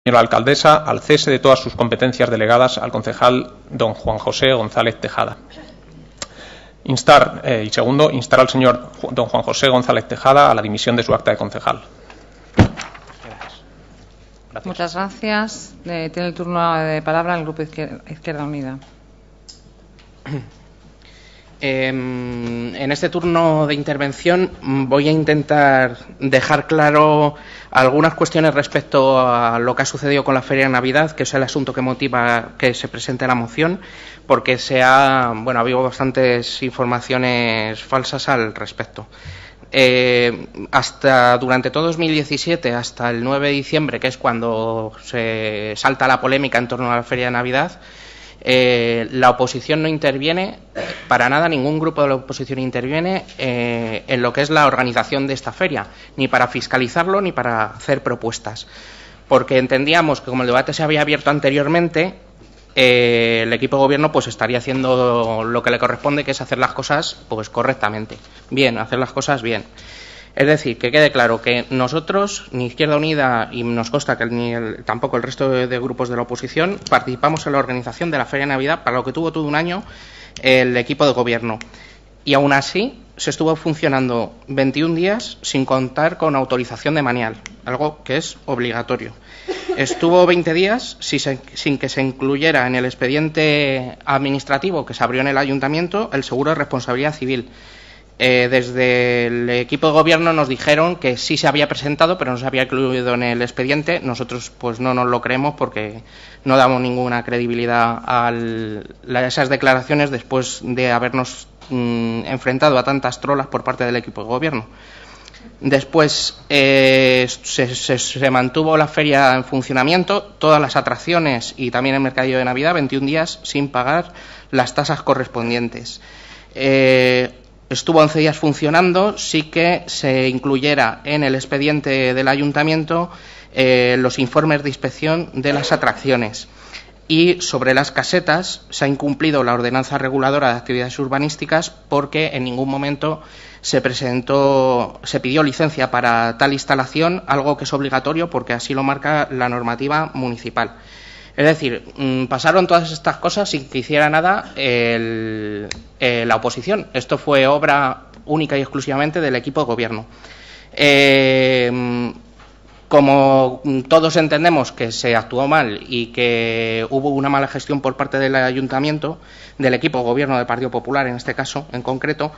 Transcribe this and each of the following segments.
Señora alcaldesa, al cese de todas sus competencias delegadas al concejal don Juan José González Tejada. Instar al señor don Juan José González Tejada a la dimisión de su acta de concejal. Gracias. Muchas gracias. Tiene el turno de palabra el Grupo Izquierda Unida. En este turno de intervención voy a intentar dejar claro algunas cuestiones respecto a lo que ha sucedido con la Feria de Navidad, que es el asunto que motiva que se presente la moción, porque ha habido bastantes informaciones falsas al respecto. Durante todo 2017, hasta el 9 de diciembre, que es cuando se salta la polémica en torno a la Feria de Navidad, la oposición no interviene, para nada, ningún grupo de la oposición interviene en lo que es la organización de esta feria, ni para fiscalizarlo ni para hacer propuestas, porque entendíamos que como el debate se había abierto anteriormente, el equipo de gobierno pues estaría haciendo lo que le corresponde, que es hacer las cosas pues correctamente, hacer las cosas bien. Es decir, que quede claro que nosotros, ni Izquierda Unida, y nos consta que tampoco el resto de grupos de la oposición, participamos en la organización de la Feria de Navidad, para lo que tuvo todo un año el equipo de gobierno. Y aún así se estuvo funcionando 21 días sin contar con autorización de Manial, algo que es obligatorio. Estuvo 20 días sin que se incluyera en el expediente administrativo que se abrió en el ayuntamiento el seguro de responsabilidad civil. Desde el equipo de gobierno nos dijeron que sí se había presentado, pero no se había incluido en el expediente. Nosotros pues no nos lo creemos, porque no damos ninguna credibilidad a esas declaraciones después de habernos enfrentado a tantas trolas por parte del equipo de gobierno. Después se mantuvo la feria en funcionamiento, todas las atracciones y también el mercadillo de Navidad, 21 días sin pagar las tasas correspondientes. Estuvo 11 días funcionando, sí que se incluyera en el expediente del ayuntamiento los informes de inspección de las atracciones. Y sobre las casetas se ha incumplido la ordenanza reguladora de actividades urbanísticas, porque en ningún momento se pidió licencia para tal instalación, algo que es obligatorio porque así lo marca la normativa municipal. Es decir, pasaron todas estas cosas sin que hiciera nada la oposición. Esto fue obra única y exclusivamente del equipo de gobierno. Como todos entendemos que se actuó mal y que hubo una mala gestión por parte del ayuntamiento, del equipo de gobierno del Partido Popular en este caso en concreto,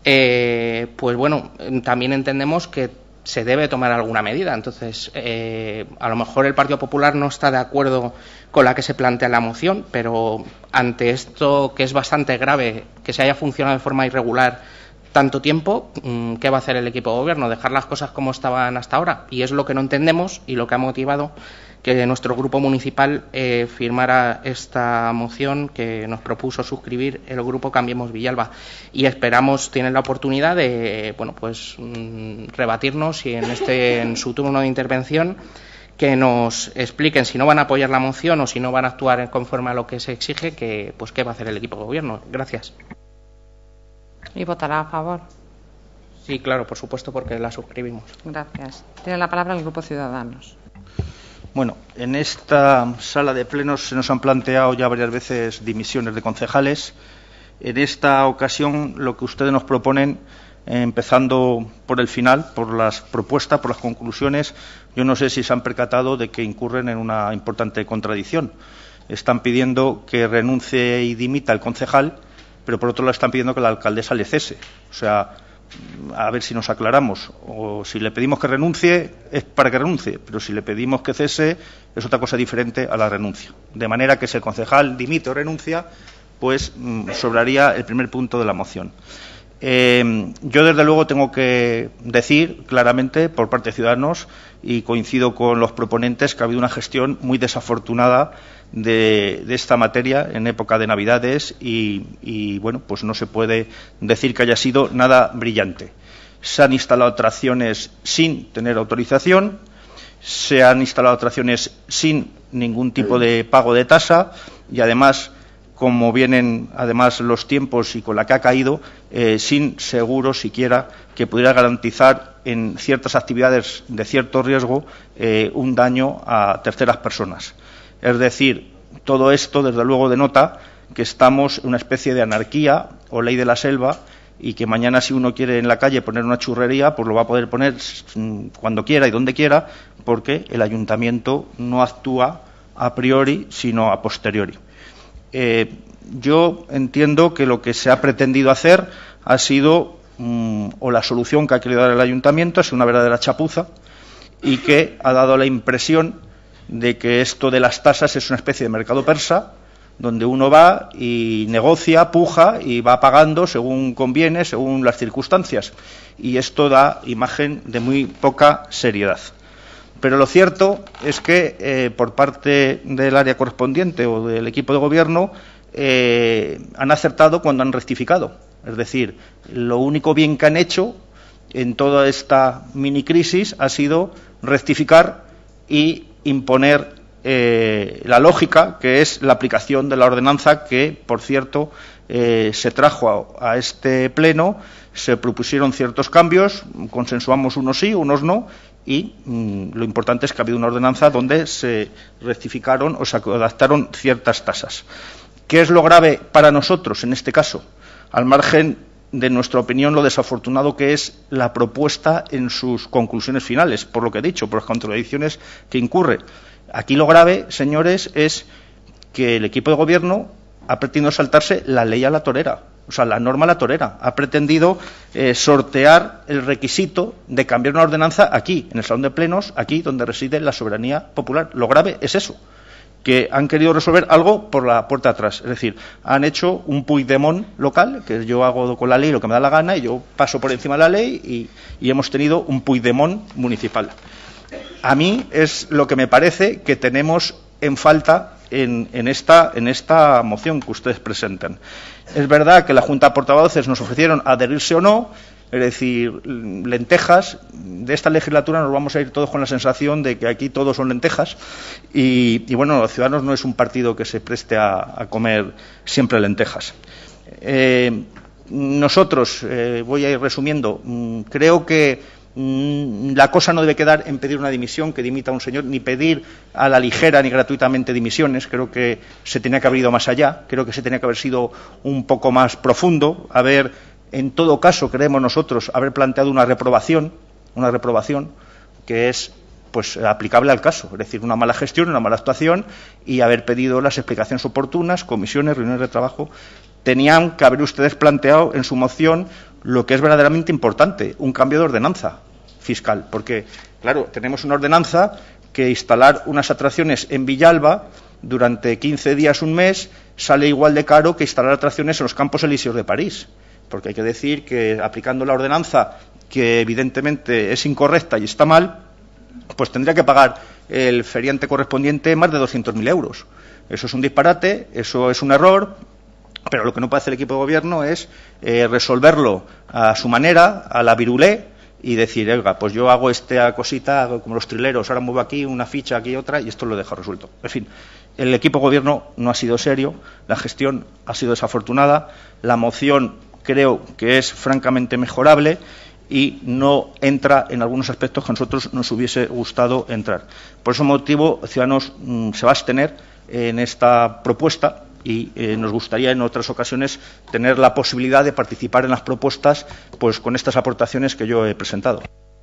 también entendemos que se debe tomar alguna medida. Entonces, a lo mejor el Partido Popular no está de acuerdo con la que se plantea la moción, pero ante esto, que es bastante grave, que se haya funcionado de forma irregular tanto tiempo, ¿qué va a hacer el equipo de gobierno? ¿Dejar las cosas como estaban hasta ahora? Y es lo que no entendemos y lo que ha motivado que nuestro grupo municipal firmara esta moción que nos propuso suscribir el grupo Cambiemos Villalba. Y esperamos, tienen la oportunidad de rebatirnos y en su turno de intervención que nos expliquen si no van a apoyar la moción o si no van a actuar conforme a lo que se exige, qué va a hacer el equipo de gobierno. Gracias. ¿Y votará a favor? Sí, claro, por supuesto, porque la suscribimos. Gracias. Tiene la palabra el Grupo Ciudadanos. Bueno, en esta sala de plenos se nos han planteado ya varias veces dimisiones de concejales. En esta ocasión, lo que ustedes nos proponen, empezando por el final, por las propuestas, por las conclusiones, yo no sé si se han percatado de que incurren en una importante contradicción. Están pidiendo que renuncie y dimita el concejal, pero por otro lado están pidiendo que la alcaldesa le cese. O sea, a ver si nos aclaramos. O si le pedimos que renuncie, es para que renuncie, pero si le pedimos que cese, es otra cosa diferente a la renuncia. De manera que si el concejal dimite o renuncia, pues sobraría el primer punto de la moción. Yo, desde luego, tengo que decir claramente, por parte de Ciudadanos, y coincido con los proponentes, que ha habido una gestión muy desafortunada de esta materia en época de Navidades y pues no se puede decir que haya sido nada brillante. Se han instalado atracciones sin tener autorización, se han instalado atracciones sin ningún tipo de pago de tasa y, además, como vienen además los tiempos y con la que ha caído, sin seguro siquiera que pudiera garantizar en ciertas actividades de cierto riesgo un daño a terceras personas. Es decir, todo esto desde luego denota que estamos en una especie de anarquía o ley de la selva, y que mañana, si uno quiere en la calle poner una churrería, pues lo va a poder poner cuando quiera y donde quiera, porque el ayuntamiento no actúa a priori sino a posteriori. Yo entiendo que lo que se ha pretendido hacer ha sido, o la solución que ha querido dar el ayuntamiento, es una verdadera chapuza, y que ha dado la impresión de que esto de las tasas es una especie de mercado persa, donde uno va y negocia, puja y va pagando según conviene, según las circunstancias. Y esto da imagen de muy poca seriedad. Pero lo cierto es que por parte del área correspondiente o del equipo de gobierno han acertado cuando han rectificado. Es decir, lo único bien que han hecho en toda esta mini crisis ha sido rectificar y imponer la lógica, que es la aplicación de la ordenanza que, por cierto, se trajo a este pleno. Se propusieron ciertos cambios, consensuamos unos sí, unos no, y lo importante es que ha habido una ordenanza donde se rectificaron o se adaptaron ciertas tasas. ¿Qué es lo grave para nosotros en este caso? Al margen de nuestra opinión, lo desafortunado que es la propuesta en sus conclusiones finales, por lo que he dicho, por las contradicciones que incurre. Aquí lo grave, señores, es que el equipo de gobierno ha pretendido saltarse la ley a la torera, o sea, la norma a la torera. Ha pretendido sortear el requisito de cambiar una ordenanza aquí, en el salón de plenos, aquí donde reside la soberanía popular. Lo grave es eso, que han querido resolver algo por la puerta de atrás. Es decir, han hecho un Puigdemont local, que yo hago con la ley lo que me da la gana y yo paso por encima de la ley, y hemos tenido un Puigdemont municipal. A mí es lo que me parece que tenemos en falta en esta moción que ustedes presentan. Es verdad que la Junta de Portavoces nos ofrecieron adherirse o no, es decir, lentejas. De esta legislatura nos vamos a ir todos con la sensación de que aquí todos son lentejas, y bueno, los Ciudadanos no es un partido que se preste a comer siempre lentejas. Nosotros, voy a ir resumiendo, creo que la cosa no debe quedar en pedir una dimisión, que dimita a un señor, ni pedir a la ligera ni gratuitamente dimisiones. Creo que se tenía que haber ido más allá, creo que se tenía que haber sido un poco más profundo, en todo caso, creemos nosotros, haber planteado una reprobación que es pues aplicable al caso, es decir, una mala gestión, una mala actuación, y haber pedido las explicaciones oportunas, comisiones, reuniones de trabajo. Tenían que haber ustedes planteado en su moción lo que es verdaderamente importante, un cambio de ordenanza fiscal, porque, claro, tenemos una ordenanza que instalar unas atracciones en Villalba durante 15 días, un mes, sale igual de caro que instalar atracciones en los Campos Elíseos de París, porque hay que decir que aplicando la ordenanza, que evidentemente es incorrecta y está mal, pues tendría que pagar el feriante correspondiente más de 200.000 euros. Eso es un disparate, eso es un error. Pero lo que no puede hacer el equipo de gobierno es resolverlo a su manera, a la virulé, y decir, oiga, pues yo hago esta cosita, hago como los trileros, ahora muevo aquí una ficha, aquí otra, y esto lo dejo resuelto. En fin, el equipo de gobierno no ha sido serio, la gestión ha sido desafortunada, la moción creo que es francamente mejorable y no entra en algunos aspectos que a nosotros nos hubiese gustado entrar. Por ese motivo, Ciudadanos se va a abstener en esta propuesta, y nos gustaría en otras ocasiones tener la posibilidad de participar en las propuestas pues con estas aportaciones que yo he presentado.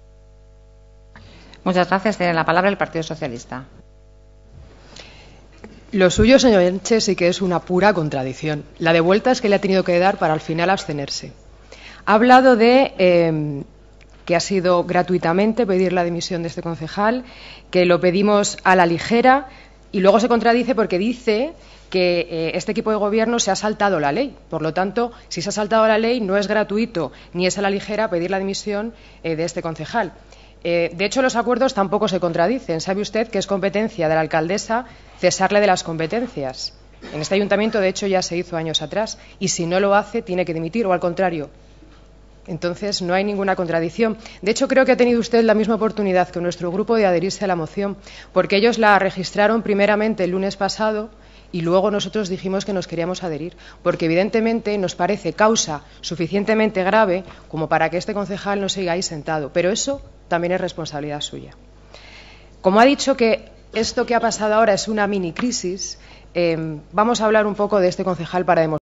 Muchas gracias. Tiene la palabra el Partido Socialista. Lo suyo, señor Elche, sí que es una pura contradicción. La de vueltas que le ha tenido que dar para al final abstenerse. Ha hablado de que ha sido gratuitamente pedir la dimisión de este concejal, que lo pedimos a la ligera, y luego se contradice porque dice que este equipo de gobierno se ha saltado la ley. Por lo tanto, si se ha saltado la ley, no es gratuito ni es a la ligera pedir la dimisión de este concejal. De hecho, los acuerdos tampoco se contradicen. Sabe usted que es competencia de la alcaldesa cesarle de las competencias. En este ayuntamiento, de hecho, ya se hizo años atrás. Y si no lo hace, tiene que dimitir, o al contrario. Entonces, no hay ninguna contradicción. De hecho, creo que ha tenido usted la misma oportunidad que nuestro grupo de adherirse a la moción, porque ellos la registraron primeramente el lunes pasado y luego nosotros dijimos que nos queríamos adherir, porque evidentemente nos parece causa suficientemente grave como para que este concejal no siga ahí sentado, pero eso también es responsabilidad suya. Como ha dicho que esto que ha pasado ahora es una mini crisis, vamos a hablar un poco de este concejal para demostrar